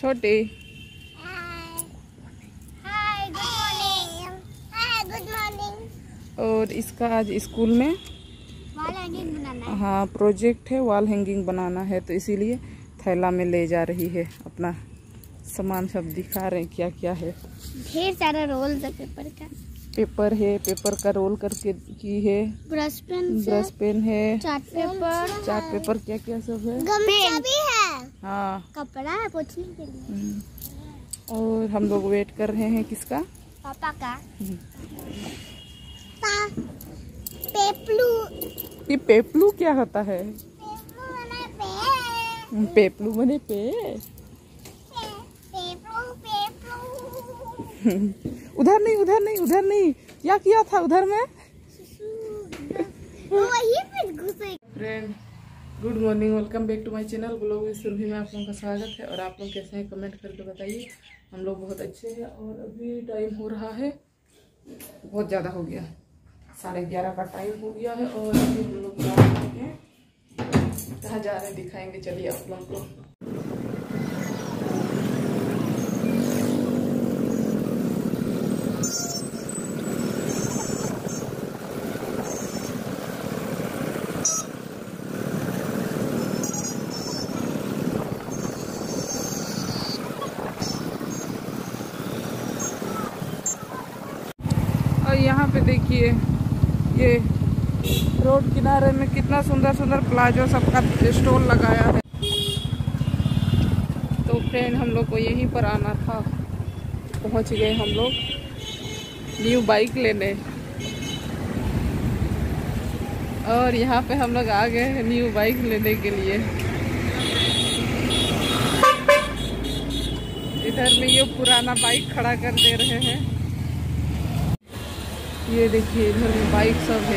छोटी। Hi good morning. Hi good morning. और इसका आज स्कूल में वॉल हैंगिंग बनाना है। हाँ प्रोजेक्ट है, वॉल हैंगिंग बनाना है, तो इसीलिए थैला में ले जा रही है। अपना सामान सब दिखा रहे हैं क्या क्या है। ढेर सारा रोल है पेपर का। पेपर है, पेपर का रोल करके की है। ब्रश पेन है, चार्ट पेपर क्या क्या सब है। गमछा भी है। हाँ कपड़ा है पोंछने के लिए। और हम लोग वेट कर रहे हैं किसका? पापा का। पेपलू। ये पेपलू क्या होता है? पेपलू बने पे। उधर नहीं, क्या किया था उधर में? Friend good morning, welcome back to my channel blog with Surabhi में आप लोगों का स्वागत है। और आप लोग कैसे हैं कमेंट करके बताइए। हम लोग बहुत अच्छे हैं। और अभी टाइम हो रहा है, बहुत ज़्यादा हो गया, 11:30 का टाइम हो गया है। और अभी हम लोग जा रहे हैं, कहाँ जा रहे हैं दिखाएंगे, चलिए आप लोग को। और यहाँ पे देखिए, ये रोड किनारे में कितना सुंदर सुंदर प्लाजो सबका स्टॉल लगाया है। तो फ्रेंड हम लोग को यहीं पर आना था, पहुँच गए हम लोग न्यू बाइक लेने। और यहाँ पे हम लोग आ गए हैं न्यू बाइक लेने के लिए। इधर में ये पुराना बाइक खड़ा कर दे रहे हैं। ये देखिए इधर में बाइक सब है।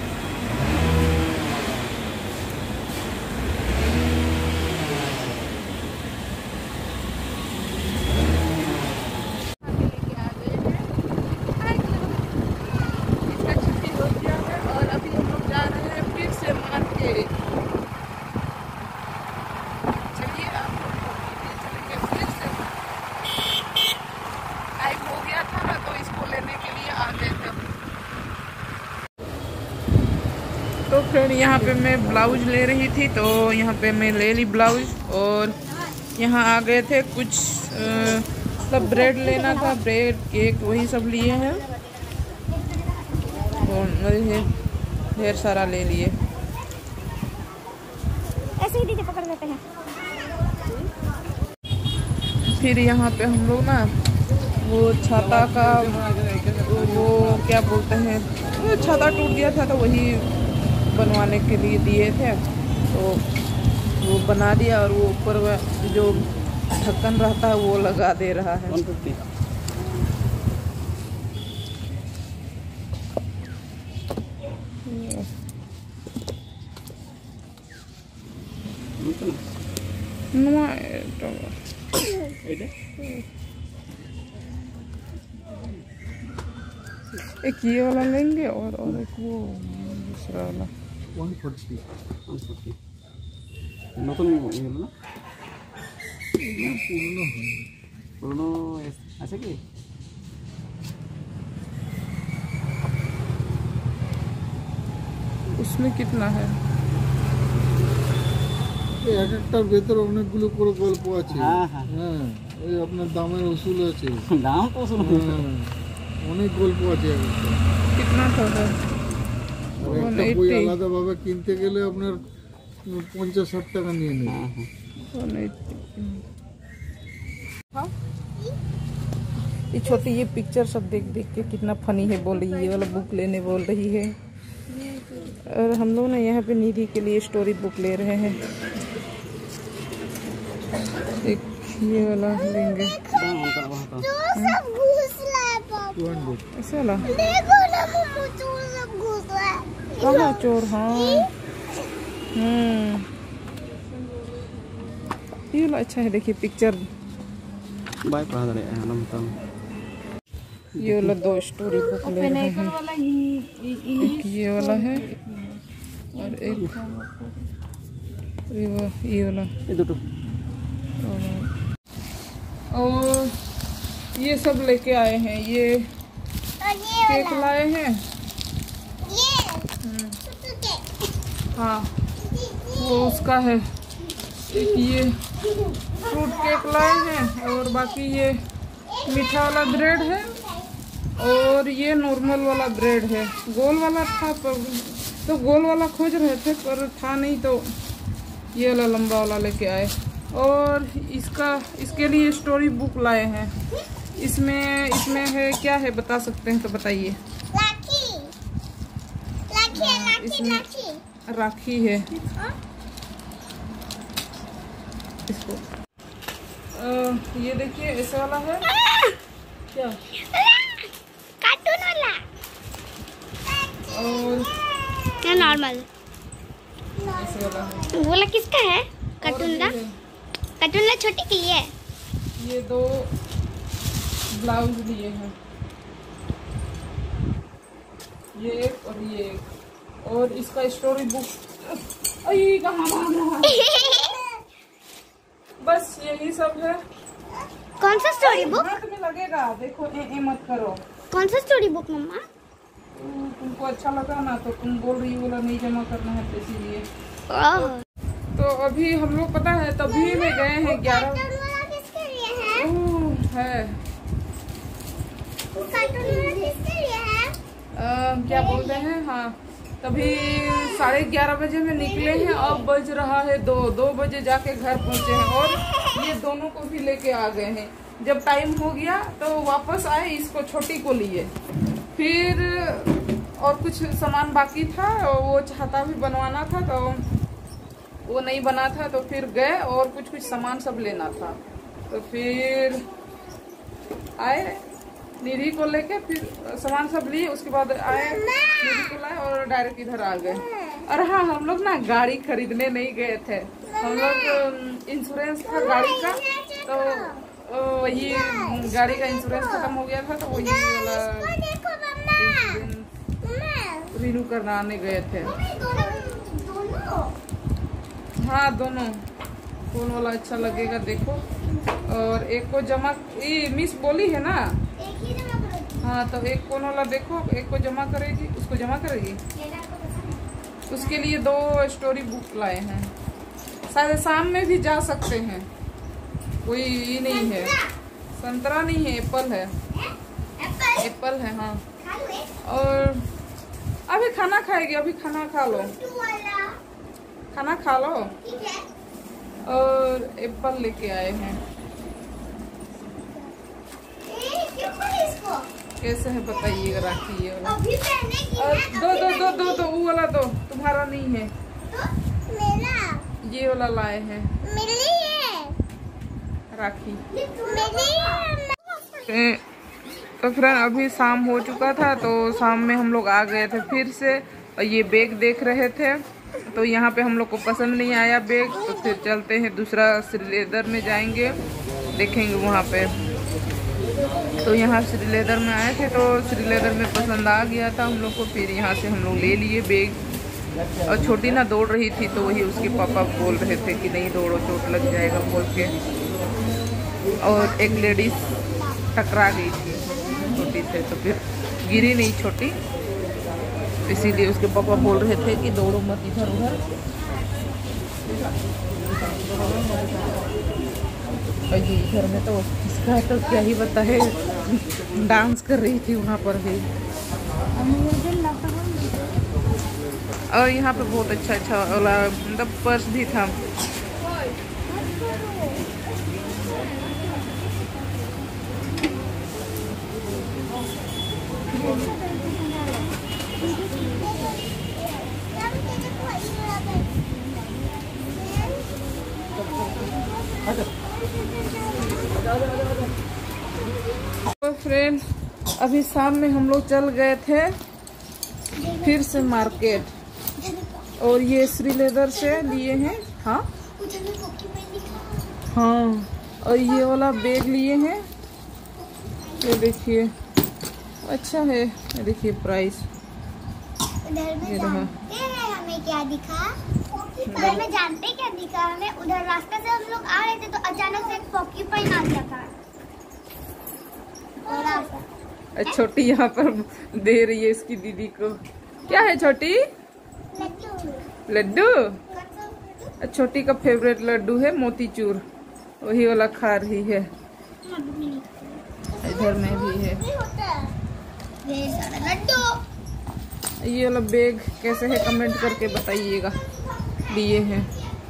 इसका छुट्टी हो गया है और अभी हम लोग जा रहे हैं फिर से मार्केट। चलिए आप चलेंगे फिर से। टाइम हो गया था ना, तो इसको लेने के लिए आ गए थे। तो फ्रेंड यहाँ पे मैं ब्लाउज ले रही थी, तो यहाँ पे मैं ले ली ब्लाउज। और यहाँ आ गए थे कुछ मतलब ब्रेड लेना था, ब्रेड केक वही सब लिए हैं। और ढेर सारा ले लिए। ऐसे ही दीदी पकड़ लेते हैं। फिर यहाँ पे हम लोग ना वो छाता का वो क्या बोलते हैं, वो छाता टूट गया था तो वही बनवाने के लिए दिए थे, तो वो बना दिया। और वो ऊपर जो ढक्कन रहता है वो लगा दे रहा है। एक ये वाला लेंगे और एक वो दूसरा वाला 140 নতুন এগুলো না পুরনো আছে কি? उसमें कितना है? একটার ভেতরে অনেকগুলো করে গল্প আছে। হ্যাঁ হ্যাঁ হ্যাঁ, ওই আপনার দামের উসুল আছে। দাম তো শুনুন, অনেক গল্প আছে। कितना था? একটা বই আলাদাভাবে কিনতে গেলে আপনার 50-60 টাকা নিয়ে নেবে। ये छोटी ये पिक्चर सब देख देख के कितना फनी है, बोल रही है ये वाला बुक लेने बोल रही है। और हम लोग ना यहाँ पे निधि के लिए स्टोरी बुक ले रहे हैं। एक ये वाला लेंगे, ऐसे वाला कहाँ चोर। हाँ ये वाला अच्छा है, देखिए पिक्चर। बाय पढ़ा दे रहे हैं ना मतलब। ये वाला 2 स्टोरी बुक ले रहे हैं। एक ये वाला है और एक ये वाला। ये দুটো और ये सब लेके आए हैं। ये और ये केक लाए हैं। ये हाँ वो उसका है। एक ये फ्रूट केक लाए हैं और बाकी ये मीठा वाला ब्रेड है और ये नॉर्मल वाला ब्रेड है। गोल वाला था पर तो गोल वाला खोज रहे थे पर था नहीं तो ये वाला लंबा वाला लेके आए। और इसके लिए स्टोरी बुक लाए हैं। इसमें है क्या है बता सकते हैं तो बताइए। लाठी इसमें राखी है। इसको ये देखिए ऐसे वाला है क्या कार्टून वाला और या नॉर्मल ऐसे वाला है। बोला किसका है? और कार्टून ये का है। कार्टून का छोटी के लिए ये 2 ब्लाउज लिए हैं। ये एक और ये एक और इसका स्टोरी बुक अई कहाँ भाग रहा है। बस यही सब है। कौन सा स्टोरी बुक? हाथ में लगेगा देखो। ए मत करो। कौन सा स्टोरी बुक मम्मा? तुमको अच्छा लगा ना तो तुम बोल रही हो नहीं जमा करना है तो इसीलिए। ओह तो अभी हम लोग पता है तभी में गए हैं 11 कार्टून वाला किसके लिए है? है वो कार्टून वाला किसके लिए है? क्या बोलते हैं। हाँ तभी 11:30 बजे में निकले हैं। अब बज रहा है 2 बजे जाके घर पहुंचे हैं और ये दोनों को भी लेके आ गए हैं। जब टाइम हो गया तो वापस आए, इसको छोटी को लिए। फिर और कुछ सामान बाकी था वो छाता भी बनवाना था तो वो नहीं बना था तो फिर गए और कुछ सामान सब लेना था तो फिर आए निधि को लेके। फिर सामान सब लिए उसके बाद आए निधि को लाए और डायरेक्ट इधर आ गए। और हाँ हम लोग ना गाड़ी खरीदने नहीं गए थे। हम लोग इंश्योरेंस था गाड़ी का तो वही गाड़ी का इंश्योरेंस खत्म हो गया था तो वही वाला रिन्यू कराने गए थे। हाँ दोनों कौन वाला अच्छा लगेगा देखो। और एक को जमा ये मिस बोली है ना। हाँ तो एक कौन वाला देखो। एक को जमा करेगी उसको जमा करेगी। उसके लिए 2 स्टोरी बुक लाए हैं। शायद शाम में भी जा सकते हैं। कोई ये नहीं है संतरा नहीं है एप्पल है। एप्पल है हाँ। और अभी खाना खाएगी। अभी खाना खा लो। खाना खा लो। और एप्पल लेके आए हैं। कैसे है बताइएगा। राखी ये वाला दो वो वाला दो तुम्हारा नहीं है ये वाला लाए हैं राखी। तो फ्रेंड अभी शाम हो चुका था तो शाम में हम लोग आ गए थे फिर से। और ये बैग देख रहे थे तो यहाँ पे हम लोग को पसंद नहीं आया बैग तो फिर चलते हैं दूसरा श्री लेदर में जाएंगे देखेंगे वहाँ पे। तो यहाँ श्री लेदर में आए थे तो श्री लेदर में पसंद आ गया था हम लोग को। फिर यहाँ से हम लोग ले लिए बैग। और छोटी ना दौड़ रही थी तो वही उसके पापा बोल रहे थे कि नहीं दौड़ो चोट लग जाएगा बोल के। और एक लेडीज टकरा गई थी छोटी से तो फिर गिरी नहीं छोटी इसीलिए उसके पापा बोल रहे थे कि दौड़ो मत इधर उधर। और ये घर में तो इसका तो क्या ही बता है डांस कर रही थी वहाँ पर भी। और यहाँ पे बहुत अच्छा वाला मतलब पर्स भी था। तो फ्रेंड अभी शाम में हम लोग चल गए थे फिर से मार्केट और ये श्री लेदर से लिए हैं। हाँ हाँ और ये वाला बैग लिए हैं। ये देखिए अच्छा है। ये देखिए प्राइस ये रहा। हमें क्या दिखा में जानते क्या दिखा हमें उधर रास्ते से हम लोग आ रहे थे तो अचानक से एक पॉकीपाइन आ गया था। छोटी यहाँ पर दे रही है इसकी दीदी को। क्या है छोटी? लड्डू। छोटी का फेवरेट लड्डू है मोतीचूर, वही वाला खा रही है। इधर में भी है। ये वाला बैग कैसे है कमेंट करके बताइएगा। लिए हैं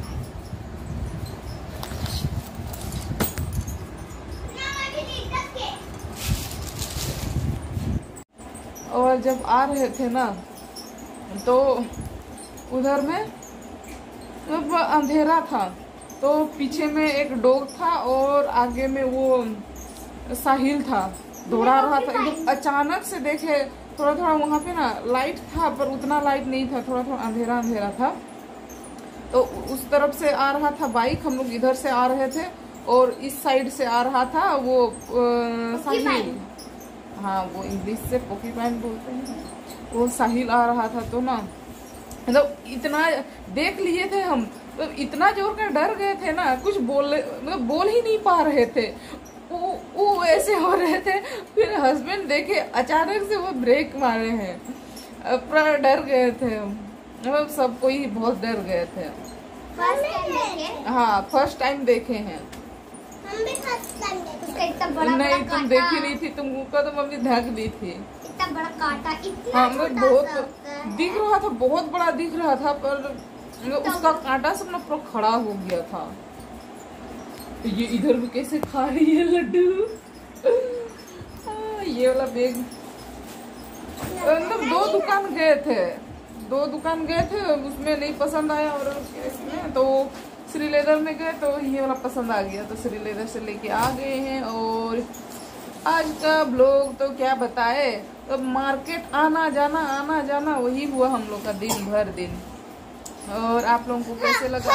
और जब आ रहे थे ना तो उधर में मतलब अंधेरा था, तो पीछे में एक डॉग था और आगे में वो साहिल था, दौड़ा रहा था। एकदम अचानक से देखे थोड़ा थोड़ा वहाँ पे ना लाइट था पर उतना लाइट नहीं था, थोड़ा थोड़ा अंधेरा अंधेरा था। तो उस तरफ से आ रहा था बाइक, हम लोग इधर से आ रहे थे और इस साइड से आ रहा था वो साहिल। हाँ वो इंग्लिश से पोकीपाइन बोलते हैं, वो साहिल आ रहा था। तो ना मतलब इतना देख लिए थे हम, तो इतना जोर का डर गए थे ना, कुछ बोल ही नहीं पा रहे थे। वो ऐसे हो रहे थे। फिर हस्बैंड देखे अचानक से वो ब्रेक मारे हैं, पूरा डर गए थे हम, मतलब सब कोई बहुत डर गए थे। हाँ फर्स्ट टाइम देखे हैं। हम भी फर्स्ट टाइम देखे। इतना बड़ा नहीं तुम देखी नहीं थी, तुमको तो मम्मी ढक दी थी। इतना बड़ा कांटा, इतना हाँ मैं बहुत दिख रहा था, बहुत बड़ा दिख रहा था, पर उसका कांटा सब ना पूरा खड़ा हो गया था। ये इधर भी कैसे खा रही है लड्डू। ये वाला बैग मतलब दो दुकान गए थे, उसमें नहीं पसंद आया और इसमें तो श्री लेदर में गए तो ये वाला पसंद आ गया, तो श्री लेदर से लेके आ गए हैं। और आज का ब्लॉग तो क्या बताए, तो मार्केट आना जाना वही हुआ हम लोग का दिन भर दिन। और आप लोगों को कैसे लगा?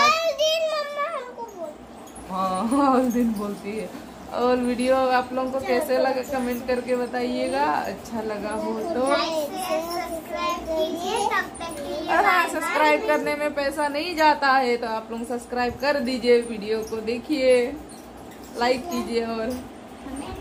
हाँ हर दिन बोलती है। और वीडियो आप लोगों को कैसे लगा कमेंट करके बताइएगा। अच्छा लगा हो तो हाँ सब्सक्राइब करने में पैसा नहीं जाता है, तो आप लोग सब्सक्राइब कर दीजिए, वीडियो को देखिए, लाइक कीजिए और